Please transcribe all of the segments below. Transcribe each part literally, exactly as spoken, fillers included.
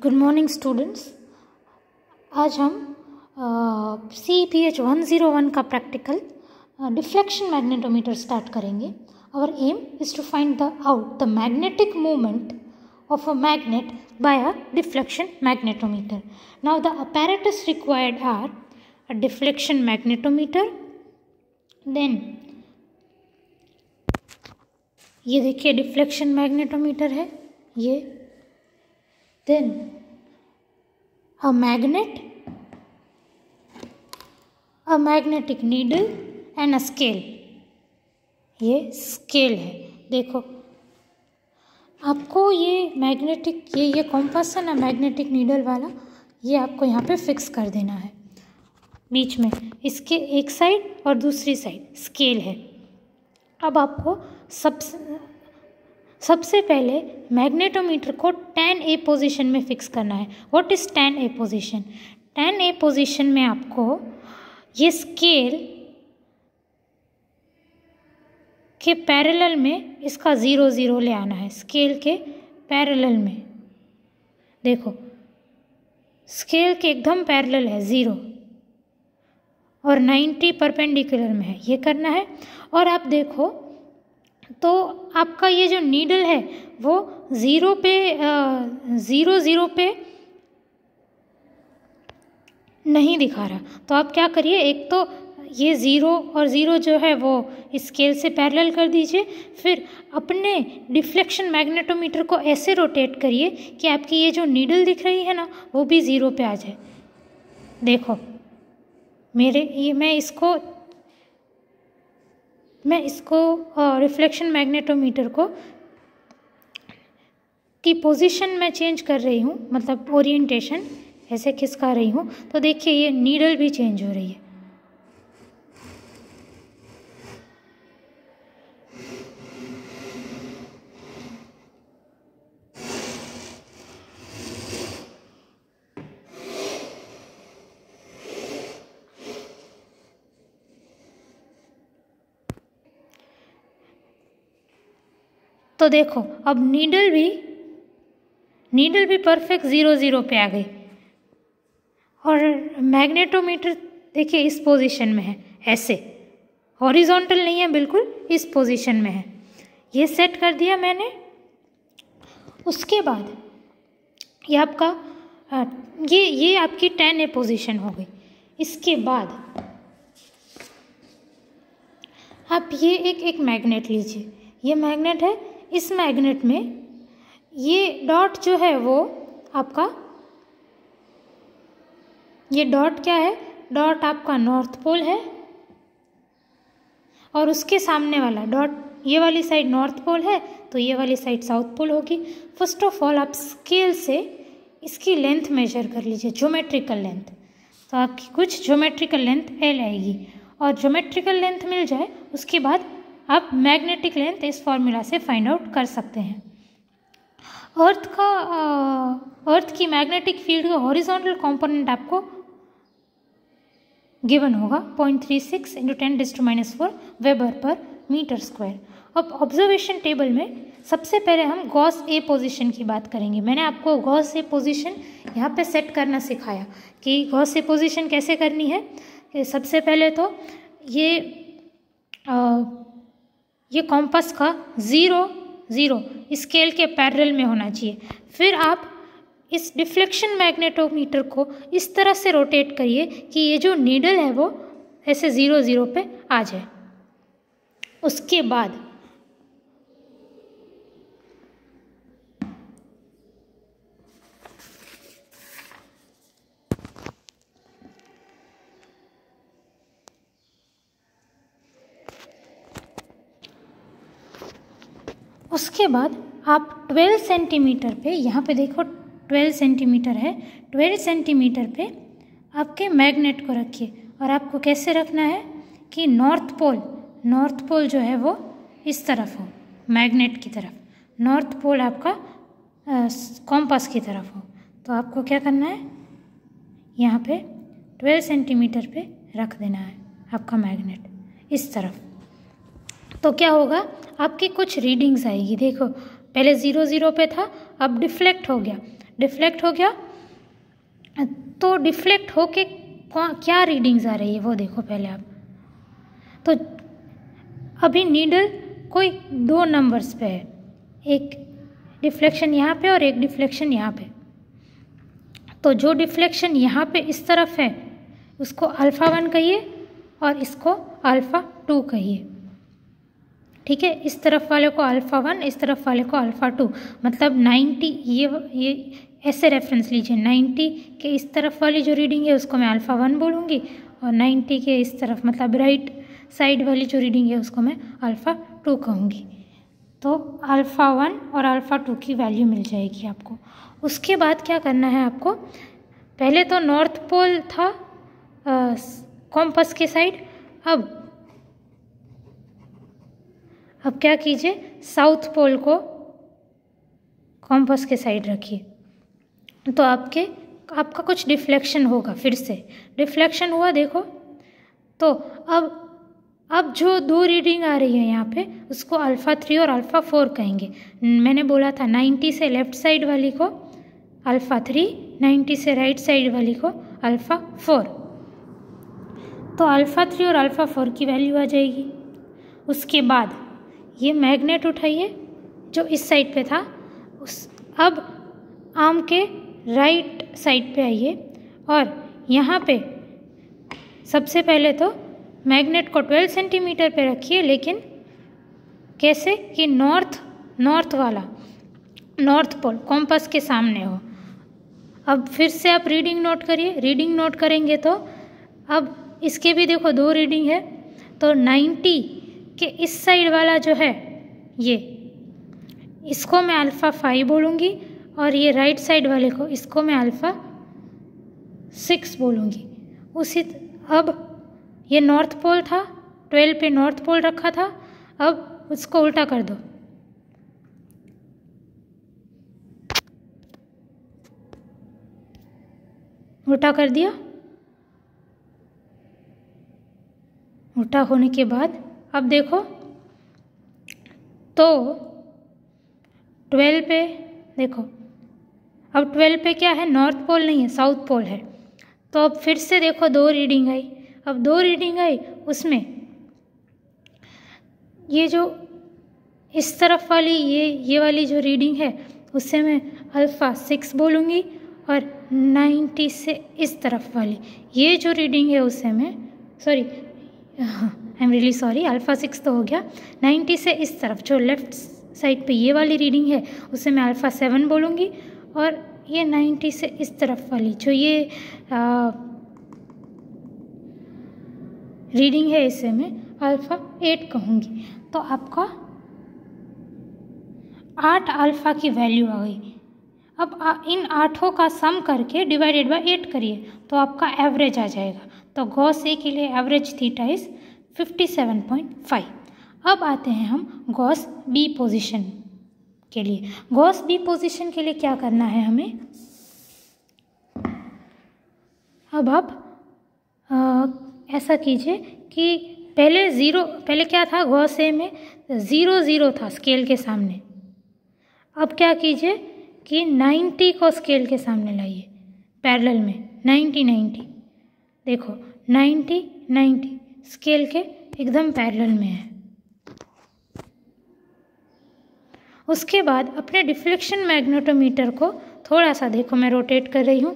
Good morning students. आज हम C P H one zero one का प्रैक्टिकल डिफ्लेक्शन मैग्नेटोमीटर स्टार्ट करेंगे। Our aim is to find the out the magnetic movement of a magnet by a deflection magnetometer. Now the apparatus required are a deflection magnetometer, then ये देखिए deflection magnetometer है ये, then a magnet, a magnetic needle and a scale. ये scale है। देखो आपको ये magnetic ये ये कॉम्पास है ना, मैग्नेटिक नीडल वाला, ये आपको यहाँ पे फिक्स कर देना है बीच में, इसके एक साइड और दूसरी साइड स्केल है। अब आपको सब सबसे पहले मैग्नेटोमीटर को टेन ए पोजीशन में फिक्स करना है। What is tan A position? Tan A position में आपको ये स्केल के पैरेलल में इसका ज़ीरो ज़ीरो ले आना है। स्केल के पैरेलल में देखो, स्केल के एकदम पैरेलल है ज़ीरो और नाइन्टी परपेंडिकुलर में है, ये करना है। और आप देखो तो आपका ये जो नीडल है वो ज़ीरो पे ज़ीरो ज़ीरो पे नहीं दिखा रहा, तो आप क्या करिए, एक तो ये ज़ीरो और ज़ीरो जो है वो स्केल से पैरेलल कर दीजिए, फिर अपने डिफ्लेक्शन मैग्नेटोमीटर को ऐसे रोटेट करिए कि आपकी ये जो नीडल दिख रही है ना वो भी ज़ीरो पे आ जाए। देखो मेरे ये मैं इसको मैं इसको रिफ्लेक्शन मैग्नेटोमीटर को की पोजीशन में चेंज कर रही हूँ, मतलब ओरिएंटेशन ऐसे खिसका रही हूँ, तो देखिए ये नीडल भी चेंज हो रही है। तो देखो अब नीडल भी नीडल भी परफेक्ट ज़ीरो ज़ीरो पे आ गई और मैग्नेटोमीटर देखिए इस पोजीशन में है, ऐसे हॉरिजॉन्टल नहीं है, बिल्कुल इस पोजीशन में है। ये सेट कर दिया मैंने। उसके बाद ये आपका ये ये आपकी टेन ए पोजीशन हो गई। इसके बाद आप ये एक एक मैग्नेट लीजिए, ये मैग्नेट है, इस मैग्नेट में ये डॉट जो है वो आपका, ये डॉट क्या है, डॉट आपका नॉर्थ पोल है और उसके सामने वाला डॉट, ये वाली साइड नॉर्थ पोल है तो ये वाली साइड साउथ पोल होगी। फर्स्ट ऑफ ऑल आप स्केल से इसकी लेंथ मेजर कर लीजिए, ज्योमेट्रिकल लेंथ। तो आपकी कुछ ज्योमेट्रिकल लेंथ एल आएगी और ज्योमेट्रिकल लेंथ मिल जाए उसके बाद आप मैग्नेटिक लेंथ इस फॉर्मूला से फाइंड आउट कर सकते हैं। अर्थ का अर्थ की मैग्नेटिक फील्ड का हॉरिजॉन्टल कंपोनेंट आपको गिवन होगा point three six into ten this to minus four weber per metre square. अब ऑब्जर्वेशन टेबल में सबसे पहले हम गॉस ए पोजीशन की बात करेंगे। मैंने आपको गॉस ए पोजीशन यहाँ पे सेट करना सिखाया कि गॉस ए पोजीशन कैसे करनी है। सबसे पहले तो ये आ, ये कॉम्पास का ज़ीरो ज़ीरो स्केल के पैरेलल में होना चाहिए। फिर आप इस डिफ्लेक्शन मैग्नेटोमीटर को इस तरह से रोटेट करिए कि ये जो नीडल है वो ऐसे ज़ीरो ज़ीरो पे आ जाए। उसके बाद उसके बाद आप ट्वेल्व सेंटीमीटर पे, यहाँ पे देखो ट्वेल्व सेंटीमीटर है, ट्वेल्व सेंटीमीटर पे आपके मैग्नेट को रखिए और आपको कैसे रखना है कि नॉर्थ पोल नॉर्थ पोल जो है वो इस तरफ हो, मैग्नेट की तरफ, नॉर्थ पोल आपका कॉम्पास की तरफ हो। तो आपको क्या करना है, यहाँ पे ट्वेल्व सेंटीमीटर पे रख देना है आपका मैग्नेट इस तरफ। तो क्या होगा, आपकी कुछ रीडिंग्स आएगी। देखो पहले ज़ीरो ज़ीरो पे था, अब डिफ्लेक्ट हो गया। डिफ्लेक्ट हो गया। तो डिफ्लेक्ट होके क्या रीडिंग्स आ रही है वो देखो पहले आप। तो अभी नीडल कोई दो नंबर्स पे है, एक डिफ्लेक्शन यहाँ पे और एक डिफ्लेक्शन यहाँ पे। तो जो डिफ्लेक्शन यहाँ पे इस तरफ है उसको अल्फ़ा वन कहिए और इसको अल्फ़ा टू कहिए, ठीक है। इस तरफ वाले को अल्फ़ा वन, इस तरफ वाले को अल्फ़ा टू। मतलब नाइन्टी, ये ये ऐसे रेफरेंस लीजिए, नाइन्टी के इस तरफ वाली जो रीडिंग है उसको मैं अल्फ़ा वन बोलूँगी और नाइन्टी के इस तरफ मतलब राइट साइड वाली जो रीडिंग है उसको मैं अल्फ़ा टू कहूँगी। तो अल्फ़ा वन और अल्फ़ा टू की वैल्यू मिल जाएगी आपको। उसके बाद क्या करना है आपको, पहले तो नॉर्थ पोल था कॉम्पस के साइड, अब अब क्या कीजिए, साउथ पोल को कॉम्पस के साइड रखिए। तो आपके आपका कुछ डिफ्लेक्शन होगा, फिर से डिफ्लेक्शन हुआ देखो। तो अब अब जो दो रीडिंग आ रही है यहाँ पे उसको अल्फ़ा थ्री और अल्फ़ा फोर कहेंगे। मैंने बोला था नाइन्टी से लेफ़्ट साइड वाली को अल्फ़ा थ्री, नाइन्टी से राइट साइड वाली को अल्फ़ा फोर। तो अल्फ़ा थ्री और अल्फ़ा फोर की वैल्यू आ जाएगी। उसके बाद ये मैग्नेट उठाइए जो इस साइड पे था, उस अब आर्म के राइट साइड पे आइए और यहाँ पे सबसे पहले तो मैग्नेट को ट्वेल्व सेंटीमीटर पे रखिए, लेकिन कैसे कि नॉर्थ नॉर्थ वाला नॉर्थ पोल कॉम्पस के सामने हो। अब फिर से आप रीडिंग नोट करिए, रीडिंग नोट करेंगे तो अब इसके भी देखो दो रीडिंग है। तो नाइन्टी के इस साइड वाला जो है ये, इसको मैं अल्फ़ा फाइव बोलूँगी और ये राइट साइड वाले को इसको मैं अल्फ़ा सिक्स बोलूँगी। उसी अब ये नॉर्थ पोल था, ट्वेल्व पे नॉर्थ पोल रखा था, अब उसको उल्टा कर दो। उल्टा कर दिया। उल्टा होने के बाद अब देखो तो ट्वेल्व पे देखो, अब ट्वेल्व पे क्या है, नॉर्थ पोल नहीं है, साउथ पोल है। तो अब फिर से देखो दो रीडिंग आई। अब दो रीडिंग आई, उसमें ये जो इस तरफ वाली ये ये वाली जो रीडिंग है उससे मैं अल्फ़ा सिक्स बोलूँगी और नाइन्टी से इस तरफ वाली ये जो रीडिंग है उससे मैं sorry I am really sorry alpha six तो हो गया, नाइन्टी से इस तरफ जो लेफ़्ट साइड पे ये वाली रीडिंग है उससे मैं अल्फ़ा सेवन बोलूँगी और ये नाइन्टी से इस तरफ वाली जो ये आ, रीडिंग है इसे मैं अल्फ़ा एट कहूँगी। तो आपका आठ अल्फ़ा की वैल्यू आ गई। अब आ, इन आठों का सम करके डिवाइडेड बाय एट करिए तो आपका एवरेज आ जाएगा। तो गॉस ए के लिए average theta is fifty seven point five. अब आते हैं हम गॉस बी पोजीशन के लिए। गॉस बी पोजीशन के लिए क्या करना है हमें, अब आप आ, ऐसा कीजिए कि पहले ज़ीरो, पहले क्या था गॉस ए में ज़ीरो ज़ीरो था स्केल के सामने। अब क्या कीजिए कि नाइन्टी को स्केल के सामने लाइए पैरेलल में, नाइन्टी नाइन्टी देखो नाइन्टी नाइन्टी स्केल के एकदम पैरेलल में है। उसके बाद अपने डिफ्लेक्शन मैग्नेटोमीटर को थोड़ा सा देखो मैं रोटेट कर रही हूँ,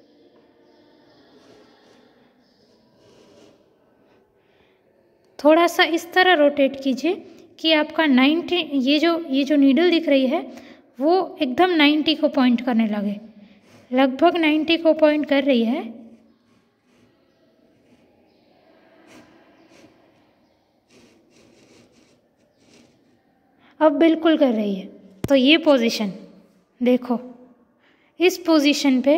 थोड़ा सा इस तरह रोटेट कीजिए कि आपका नाइन्टी ये जो ये जो नीडल दिख रही है वो एकदम नाइन्टी को पॉइंट करने लगे, लगभग नाइन्टी को पॉइंट कर रही है। अब बिल्कुल कर रही है। तो ये पोजीशन देखो, इस पोजीशन पे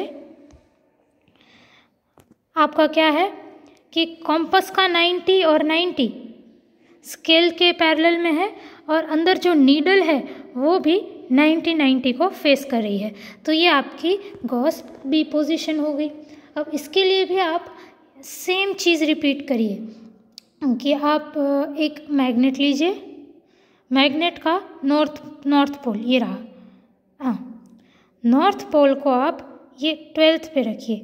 आपका क्या है कि कॉम्पस का नाइन्टी और नाइन्टी स्केल के पैरेलल में है और अंदर जो नीडल है वो भी नाइन्टी नाइन्टी को फेस कर रही है। तो ये आपकी गॉस बी पोजीशन हो गई। अब इसके लिए भी आप सेम चीज़ रिपीट करिए कि आप एक मैग्नेट लीजिए, मैग्नेट का नॉर्थ नॉर्थ पोल ये रहा, हाँ नॉर्थ पोल को आप ये ट्वेल्थ पे रखिए।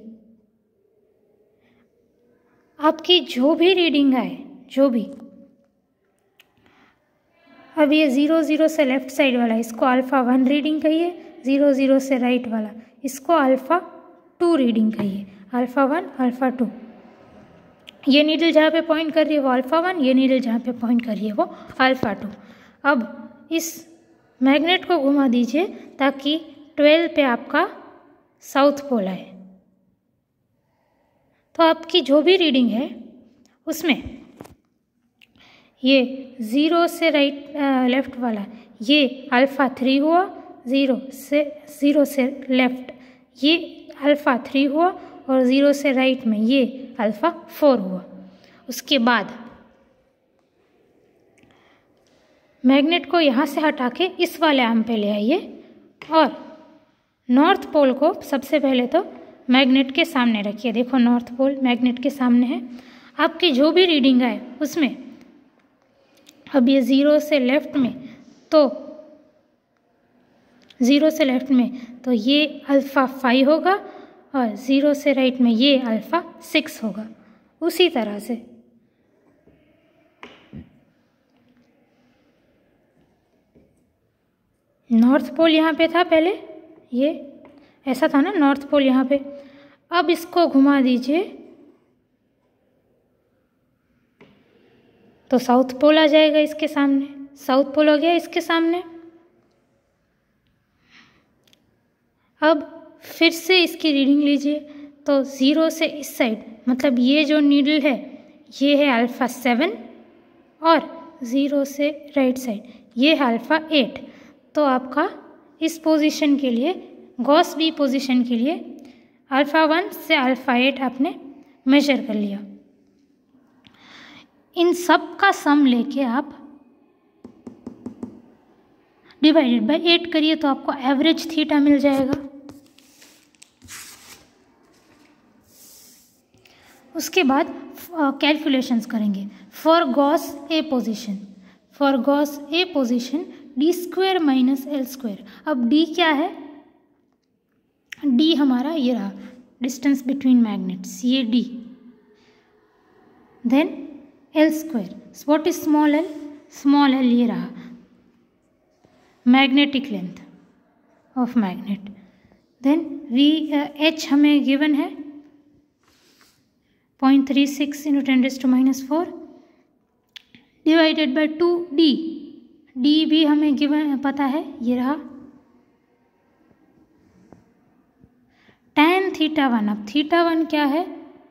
आपकी जो भी रीडिंग आए, जो भी, अब ये ज़ीरो ज़ीरो से लेफ्ट साइड वाला इसको अल्फ़ा वन रीडिंग कहिए, ज़ीरो ज़ीरो से राइट वाला इसको अल्फ़ा टू रीडिंग कहिए, अल्फ़ा वन अल्फ़ा टू। ये नीडल जहाँ पे पॉइंट कर रही है वो अल्फ़ा वन, ये नीडल जहाँ पे पॉइंट कर रही है वो अल्फ़ा टू। अब इस मैग्नेट को घुमा दीजिए ताकि ट्वेल्व पे आपका साउथ पोल आए। तो आपकी जो भी रीडिंग है उसमें ये ज़ीरो से राइट लेफ्ट वाला ये अल्फ़ा थ्री हुआ, ज़ीरो से ज़ीरो से लेफ्ट ये अल्फ़ा थ्री हुआ और ज़ीरो से राइट में ये अल्फ़ा फोर हुआ। उसके बाद मैग्नेट को यहाँ से हटा के इस वाले आर्म पे ले आइए और नॉर्थ पोल को सबसे पहले तो मैग्नेट के सामने रखिए। देखो नॉर्थ पोल मैग्नेट के सामने है। आपकी जो भी रीडिंग आए उसमें अब ये ज़ीरो से लेफ्ट में तो ज़ीरो से लेफ्ट में तो ये अल्फ़ा फाइव होगा और ज़ीरो से राइट में ये अल्फ़ा सिक्स होगा। उसी तरह से नॉर्थ पोल यहाँ पे था पहले, ये ऐसा था ना नॉर्थ पोल यहाँ पे। अब इसको घुमा दीजिए तो साउथ पोल आ जाएगा इसके सामने। साउथ पोल हो गया इसके सामने। अब फिर से इसकी रीडिंग लीजिए तो ज़ीरो से इस साइड मतलब ये जो नीडल है ये है अल्फ़ा सेवन और ज़ीरो से राइट साइड ये है अल्फ़ा एट। तो आपका इस पोजीशन के लिए गॉस बी पोजीशन के लिए अल्फ़ा वन से अल्फ़ा एट आपने मेजर कर लिया। इन सब का सम लेके आप डिवाइडेड बाय एट करिए तो आपको एवरेज थीटा मिल जाएगा। उसके बाद कैलकुलेशंस uh, करेंगे for Gauss A position. For Gauss A position D square minus L square. अब डी क्या है? डी हमारा ये रहा डिस्टेंस बिटवीन मैग्नेट्स, ये D. Then L square, what is small L? Small L ये रहा magnetic length of magnet. Then V H हमें गिवन है point three six into ten raise to minus four divided by two D. D भी हमें given पता है, ये रहा tan थीटा वन। अब थीटा वन क्या है?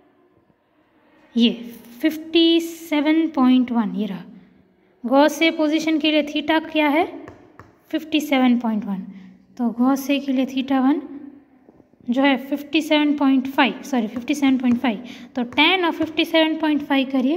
ये फिफ्टी सेवन पॉइंट वन ये रहा। गॉस ए पोजीशन के लिए थीटा क्या है? Fifty seven point one. तो गॉस ए के लिए थीटा वन जो है fifty seven point five, sorry fifty seven point five. तो tan और फिफ्टी सेवन पॉइंट फाइव करिए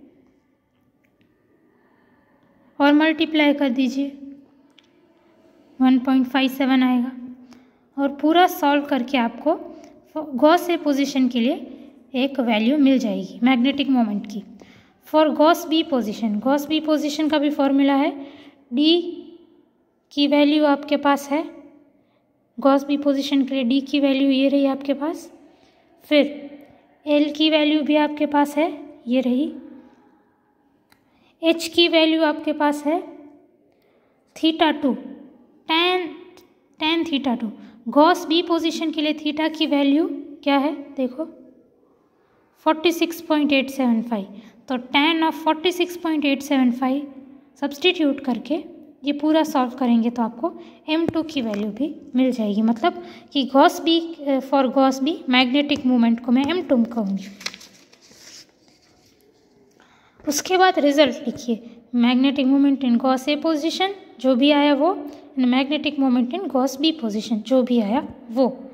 और मल्टीप्लाई कर दीजिए, वन पॉइंट फाइव सेवन आएगा। और पूरा सॉल्व करके आपको गॉस ए पोजीशन के लिए एक वैल्यू मिल जाएगी मैग्नेटिक मोमेंट की। For Gauss B position, Gauss B position का भी फॉर्मूला है। डी की वैल्यू आपके पास है, गॉस बी पोजीशन के लिए डी की वैल्यू ये रही आपके पास। फिर एल की वैल्यू भी आपके पास है, ये रही। एच की वैल्यू आपके पास है theta two, tan tan theta two. Gauss B position के लिए थीटा की वैल्यू क्या है? देखो forty six point eight seven five. तो tan of forty six point eight seven five substitute करके ये पूरा सॉल्व करेंगे तो आपको एम टू की वैल्यू भी मिल जाएगी। मतलब कि Gauss B, for Gauss B magnetic moment को मैं एम टू कहूँगी। उसके बाद रिजल्ट लिखिए, magnetic moment in Gauss A position जो भी आया वो, magnetic moment in Gauss B position जो भी आया वो।